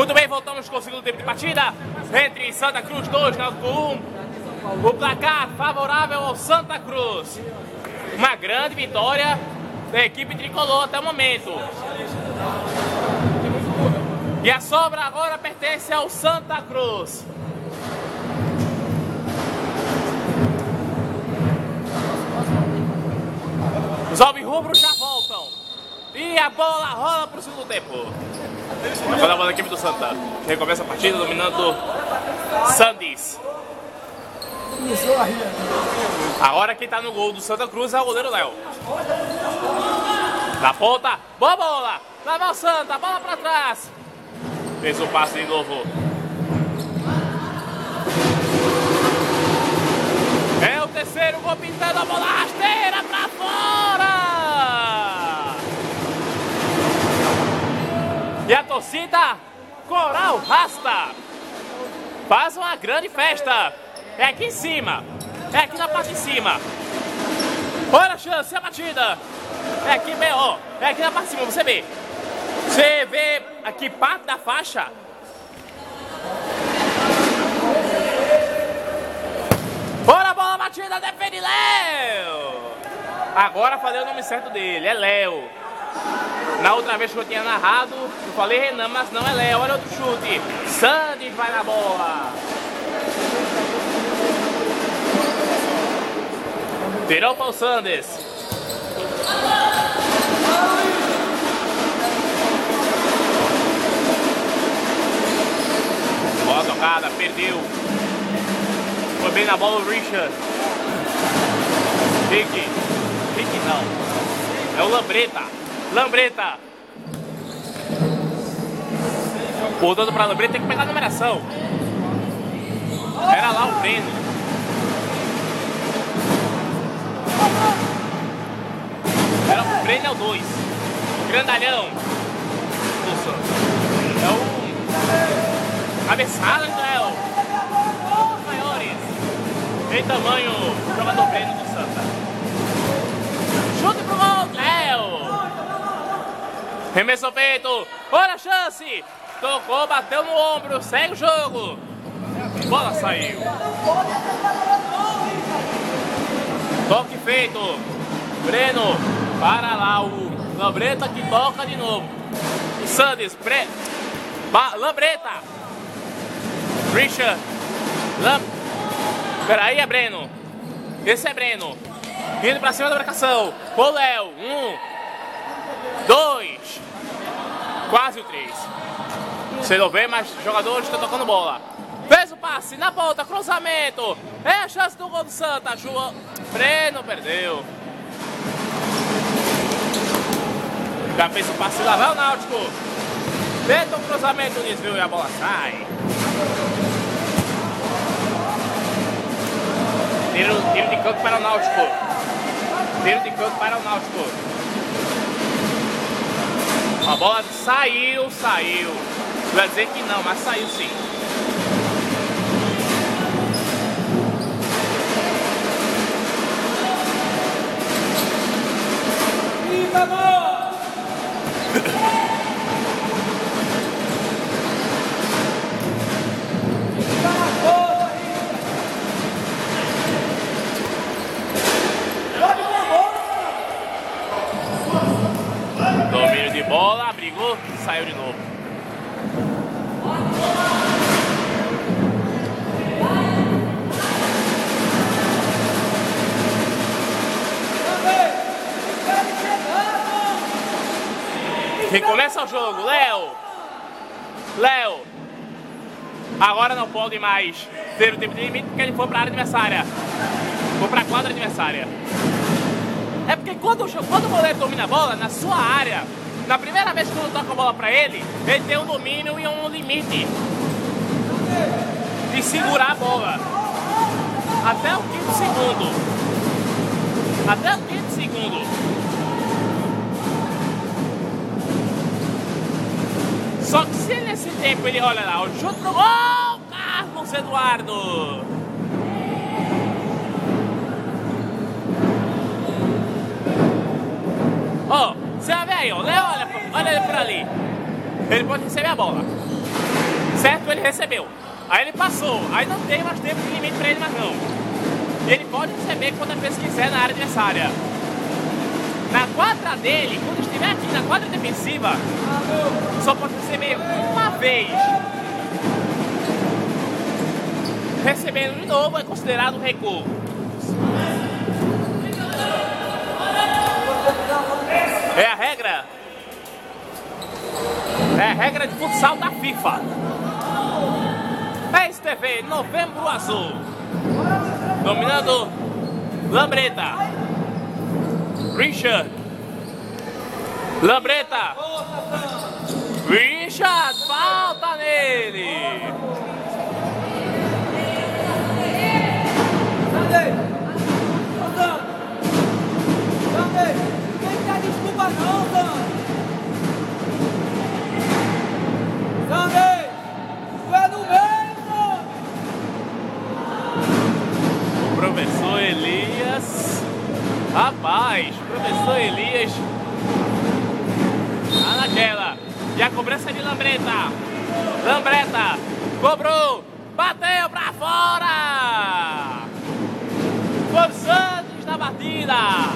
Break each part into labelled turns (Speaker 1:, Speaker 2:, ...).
Speaker 1: Muito bem, voltamos com o segundo tempo de partida entre Santa Cruz 2 e Náutico 1. O placar favorável ao Santa Cruz. Uma grande vitória da equipe tricolor até o momento. E a sobra agora pertence ao Santa Cruz. Os alvirrubros já voltam. E a bola rola para o segundo tempo. Agora a bola da equipe do Santa. Recomeça a partida dominando Sandis. Agora quem tá no gol do Santa Cruz é o goleiro Léo. Na ponta, boa bola. Lá vai o Santa, bola pra trás. Fez o passe de novo. É o terceiro gol pintando a bola rasteira pra fora. E a torcida Coral Rasta faz uma grande festa. É aqui em cima. É aqui na parte de cima. Olha a chance, a batida. É aqui, ó. É aqui na parte de cima, você vê. Você vê aqui parte da faixa. Olha a bola batida, defende Léo. Agora falei o nome certo dele, é Léo. Na outra vez que eu tinha narrado, eu falei Renan, mas não é Léo. Olha outro chute. Sandy vai na bola. Tirou para o Sanders. Bola tocada, perdeu. Foi bem na bola o Richard. Rick não. É o Lambreta. Voltando para Lambreta, tem que pegar a numeração. Era lá o Breno. Era o Breno, é o 2. Grandalhão. É o cabeçada do Léo. Os maiores. Tem tamanho o jogador Breno do Santa. Chute pro gol, Léo. Remessou feito. Olha a chance. Tocou, bateu no ombro. Segue o jogo. Bola saiu. Toque feito. Breno. Para lá o Lambreta que toca de novo. Sanders. Lambreta. Richard. Peraí, é Breno. Esse é Breno. Indo pra cima da marcação. O Léo. 1, 2. Quase o 3. Você não vê, mas os jogadores estão tocando bola. Fez o passe na ponta, cruzamento. É a chance do gol do Santa. João Breno perdeu. Já fez o passe lá, vai o Náutico. Tenta o cruzamento, desvio e a bola sai. Tiro de canto para o Náutico. A bola saiu. Vai dizer que não, mas saiu sim. Domínio de bola, brigou, saiu de novo. Recomeça o jogo, Léo. Agora não pode mais ter o tempo de limite porque ele foi para a área adversária. Foi para a quadra adversária. É porque quando o goleiro domina a bola na sua área, na primeira vez que eu toco a bola para ele tem um domínio e um limite de segurar a bola. Até o quinto segundo. Só que se nesse tempo ele olha lá, o chute pro gol, Carlos Eduardo. Ó, você vai ver aí, ó, olha ele por ali. Ele pode receber a bola. Certo? Ele recebeu. Aí ele passou. Aí não tem mais tempo de limite para ele mais não. Ele pode receber quantas vezes quiser na área adversária. Na quadra dele, quando estiver aqui na quadra defensiva, só pode receber uma vez. Recebendo de novo é considerado um recuo. É a regra. É a regra de futsal da FIFA. PES-TV, Novembro Azul. Dominando Lambreta. Richard. Lambreta. Richard, falta nele.
Speaker 2: Desculpa não, Sandei! Tu é no meio,
Speaker 1: O professor Elias. Rapaz, professor Elias. Tá naquela. E a cobrança de Lambreta. Lambreta. Cobrou. Bateu pra fora. Foi o Santos na batida.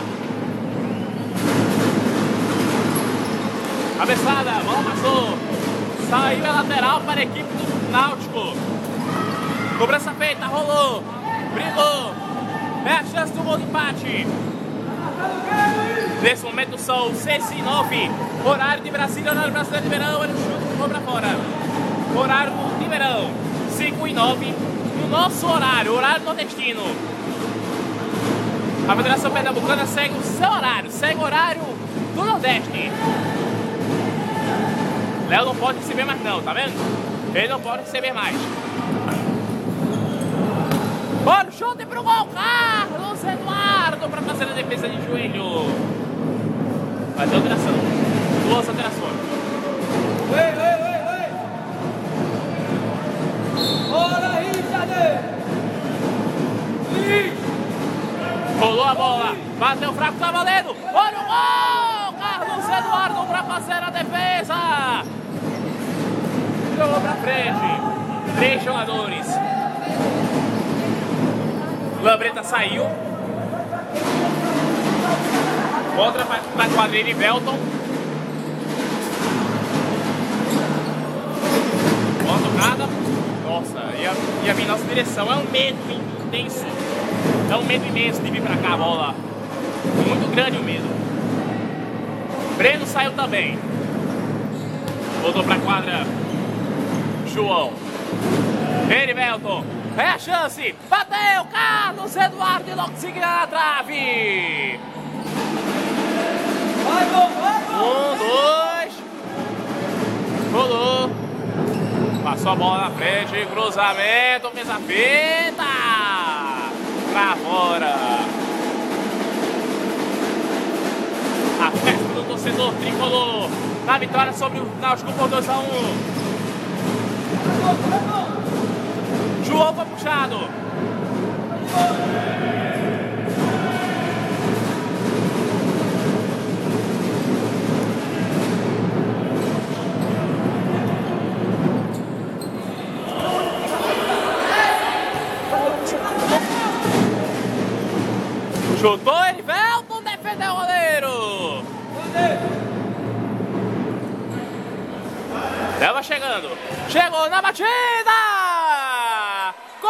Speaker 1: Cabeçada, bola passou. Saiu a lateral para a equipe do Náutico. Cobrança feita, rolou. Brigou. É a chance do gol de empate. Nesse momento são 6h09. Horário de Brasília, horário brasileiro de verão. Ele chuta pra fora. Horário de verão, 5h09. No nosso horário, horário nordestino. A Federação Pernambucana segue o seu horário. Segue o horário do Nordeste. Léo não pode receber mais não, tá vendo? Ele não pode receber mais. Olha o chute pro gol, Carlos Eduardo para fazer a defesa de joelho. Vai ter alteração. Duas alterações.
Speaker 2: Bora, Richard!
Speaker 1: Rolou a bola, bateu fraco, tá valendo. Olha o gol! Carlos Eduardo para fazer a defesa. Jogou pra frente. 3 jogadores. Lambreta saiu. Volta pra quadrilha de Velton. Boa tocada. Nossa, ia vir em nossa direção. É um medo intenso. É um medo imenso de vir pra cá a bola. Muito grande o medo. Breno saiu também. Voltou pra quadra. João. Erivelton. É a chance. Bateu. Carlos Eduardo e logo seguida na trave.
Speaker 2: Vai, gol, vai, gol!
Speaker 1: 1, 2. Rolou. Passou a bola na frente. Cruzamento. Fez a feita. Pra fora. A festa do torcedor tricolor. Na vitória sobre o Náutico por 2-1. João foi puxado. Chutou, Erivelton, defendeu o goleiro. Leva chegando. Chegou na batida. Gol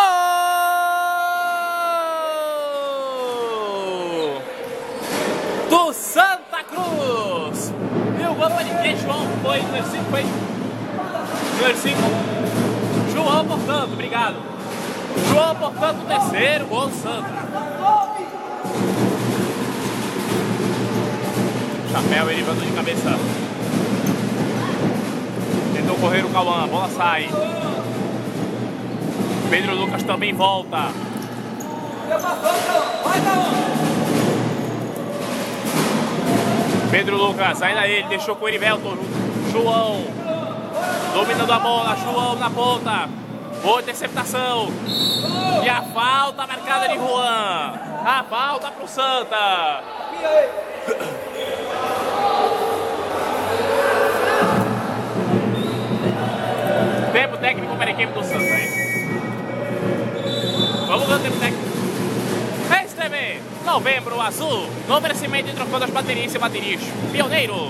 Speaker 1: do Santa Cruz. E o gol foi de quem, João? Foi número 5, foi? Número 5. João, portanto, obrigado. João, portanto, o terceiro gol do Santa. Chapéu, ele levantou de cabeça. Tentou correr o Cauã, a bola sai. Pedro Lucas também volta. Pedro Lucas, ainda ele, deixou com o Erivelton. João, dominando a bola, João na ponta. Boa interceptação. E a falta marcada de Juan. A falta pro Santa. Tempo técnico Novembro Azul, no oferecimento de trocou das baterias e baterias. Pioneiro.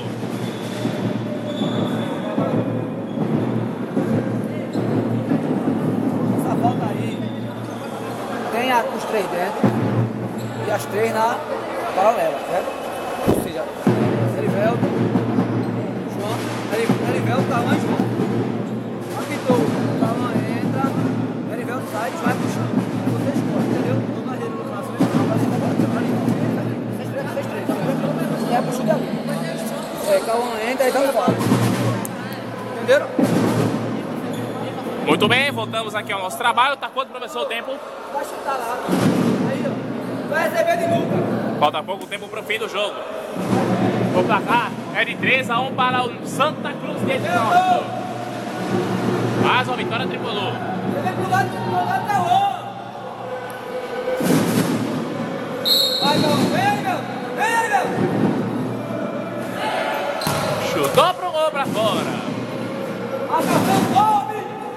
Speaker 2: Essa volta aí tem os 3 dentro e as 3 na paralela, certo? Ou seja, Erivelto, João, Erivelto tá antes, apitou, Calma entra, Erivelto sai e vai puxando. Você escolhe, entendeu? Tô na rede do traço, vocês 3. Você vai puxando ali. Calma entra e dá um vale. Entenderam?
Speaker 1: Muito bem, voltamos aqui ao nosso trabalho. Tá quanto, professor, o tempo?
Speaker 2: Vai chutar lá. Aí, ó. Vai receber de novo.
Speaker 1: Falta pouco tempo para o fim do jogo. O placar é de 3-1 para o Santa Cruz de Norte. Mais uma vitória tricolor.
Speaker 2: Você vem pro lado da rua. Vai, meu. Vem, meu. Vem, meu.
Speaker 1: Chutou pro gol para fora.
Speaker 2: Atenção, sobe.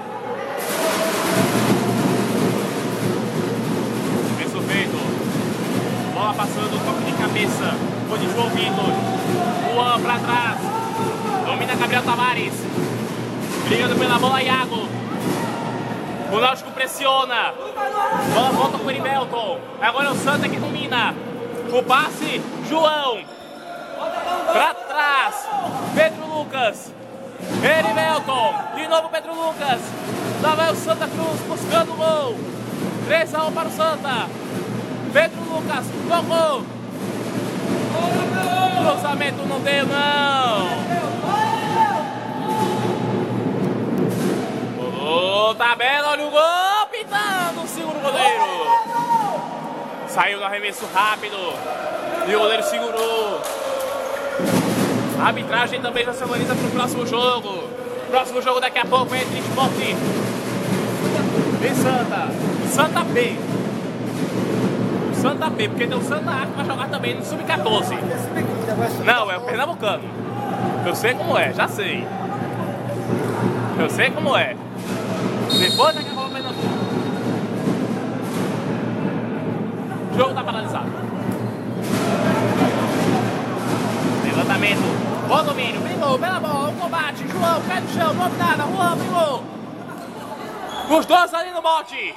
Speaker 1: Isso feito. Bola passando, toque de cabeça. Foi de João Vitor. Juan para trás. Domina Gabriel Tavares. Brigando pela bola, Iago. O Náutico pressiona. Bola volta com o Erivelton. Agora é o Santa que domina. O passe, João. Para trás. Pedro Lucas. Erivelton. De novo Pedro Lucas. Lá vai o Santa Cruz buscando o gol. 3-1 para o Santa. Pedro Lucas tocou. Cruzamento não deu, não. Ô, tabela, olha o gol. Pitando o segundo goleiro. Saiu no arremesso rápido. E o goleiro segurou. A arbitragem também já se organiza para o próximo jogo. Próximo jogo daqui a pouco é entre Esporte e Santa. Santa B. Santa B, porque tem o Santa A que vai jogar também no Sub-14. Não, é o Pernambucano. Eu sei como é, já sei. Eu sei como é. Depois é que rola o Pernambuco. O jogo tá paralisado. Levantamento. Bom domínio, brigou, pela bola, o combate. João cai no chão, não houve nada. Juan brigou. Os dois ali no bote.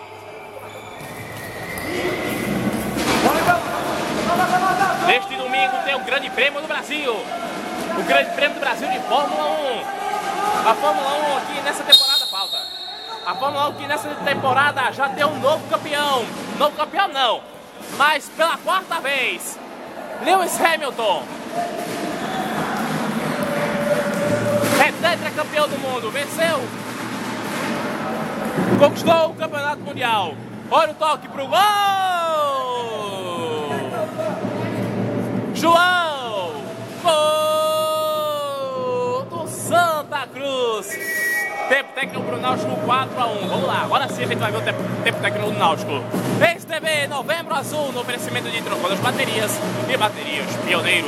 Speaker 1: Neste domingo tem o Grande Prêmio do Brasil. O Grande Prêmio do Brasil de Fórmula 1. A Fórmula 1 aqui nessa temporada falta. A Fórmula 1 aqui nessa temporada já tem um novo campeão. Novo campeão não, mas pela 4ª vez. Lewis Hamilton. É tetracampeão do mundo. Venceu. Conquistou o campeonato mundial. Olha o toque pro gol. João! Gol do Santa Cruz! Tempo técnico pro Náutico 4-1. Vamos lá, agora sim a gente vai ver o tempo técnico do Náutico. Ex-TV, Novembro Azul, no oferecimento de trocou das baterias e baterias Pioneiro.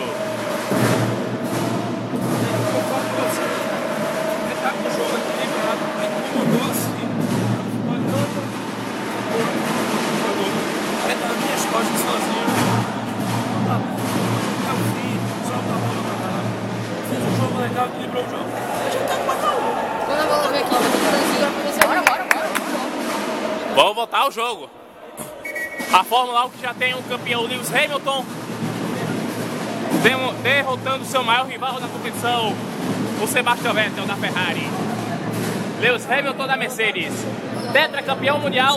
Speaker 1: Vamos voltar ao jogo. A Fórmula 1 que já tem um campeão, Lewis Hamilton, derrotando seu maior rival na competição, o Sebastian Vettel da Ferrari. Lewis Hamilton da Mercedes, tetracampeão mundial,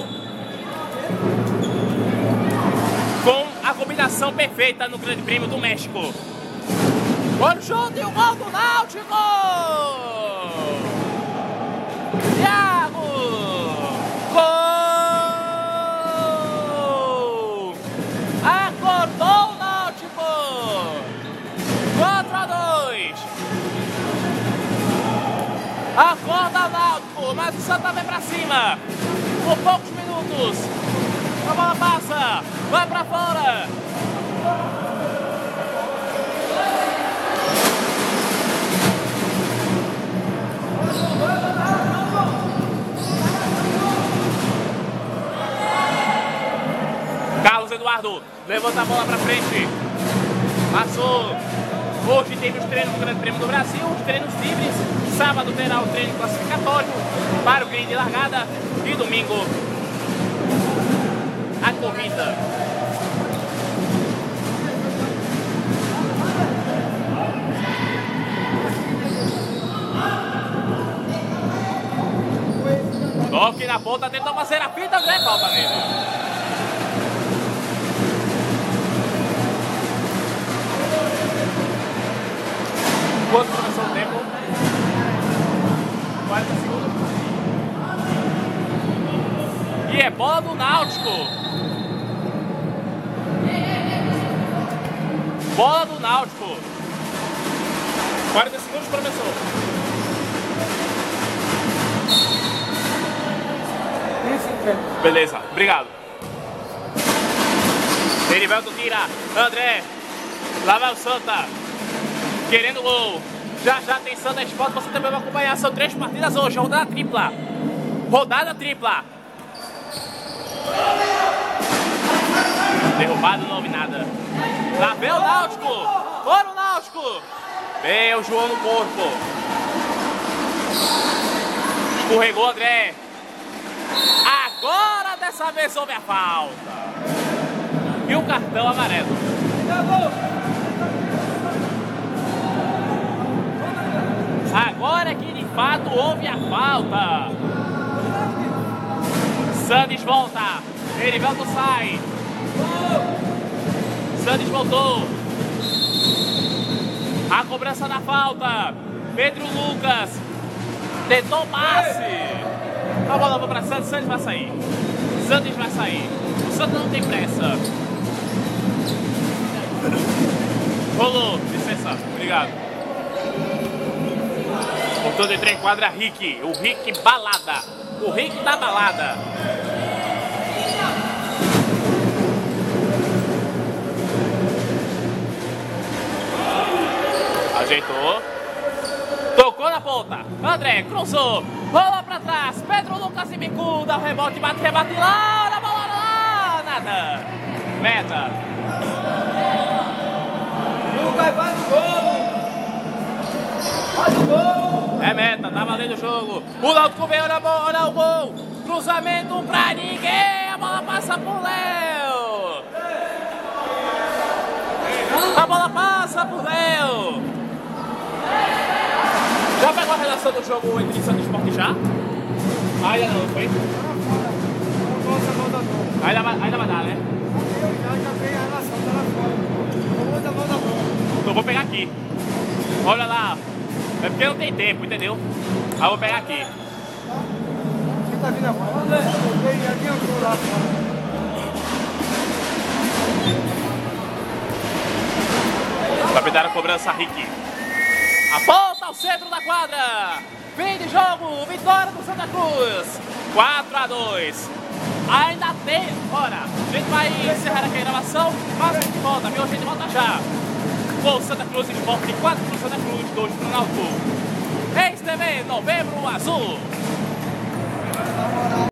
Speaker 1: com a combinação perfeita no Grande Prêmio do México. Olha o chute e o gol do Náutico! Thiago! Gol! Acordou o Náutico! 4-2! Acorda o Náutico, mas o Santa vai pra cima! Por poucos minutos! A bola passa! Vai pra fora! Carlos Eduardo levanta a bola pra frente. Passou. Hoje teve os treinos do Grande Prêmio do Brasil, os treinos livres. Sábado terá o treino classificatório para o grid de largada. E domingo, a corrida. Toque na ponta, tentou fazer a fita, André, falta nele. Quanto começou o tempo? 40 segundos. E é bola do Náutico. Bola do Náutico. 40 segundos, professor. Beleza, obrigado. Erivelto tira, André, lá vai o Santa, querendo gol. Já tem Santa Esporte, você também vai acompanhar. São 3 partidas hoje, rodada tripla. Rodada tripla. Derrubado, não houve nada. Lá vem o Náutico, bora o Náutico. Vem o João no corpo. Escorregou, André. Agora dessa vez houve a falta. E o cartão amarelo. Agora que de fato houve a falta. Sandes volta. Erivelto sai. Sandes voltou. A cobrança da falta. Pedro Lucas tentou passe. A bola vai para Santos, Santos vai sair. Santos vai sair. O Santos não tem pressa. Rolou, licença, obrigado. Voltando de trem, quadra Rick. O Rick balada. O Rick da balada. Ajeitou. Tocou na ponta. André cruzou. Bola pra trás. Pedro Lucas e bico. Dá o rebote, bate lá. Na bola lá. Nada. Meta.
Speaker 2: Lucas vai no gol. Vai no gol.
Speaker 1: É meta. Tá valendo o jogo. O Náutico veio, olha o gol. Cruzamento pra ninguém. A bola passa por Léo. A bola passa por Léo. Já pegou a relação do jogo entre Santa Esporte já? Ainda não, foi? Ainda vai dar, né? Então vou pegar aqui. Olha lá. É porque não tem tempo, entendeu? Aí eu vou pegar aqui.
Speaker 2: Quem tá vindo agora?
Speaker 1: Vai a cobrança, Rick. Aponta ao centro da quadra. Fim de jogo. Vitória do Santa Cruz. 4-2. Ainda tem. Bora. A gente vai encerrar aqui a gravação. Mas a gente volta, viu? A gente volta já. Com Santa Cruz Esporte. 4 pro Santa Cruz, 2 pro Náutico. Ex-TV, Novembro Azul.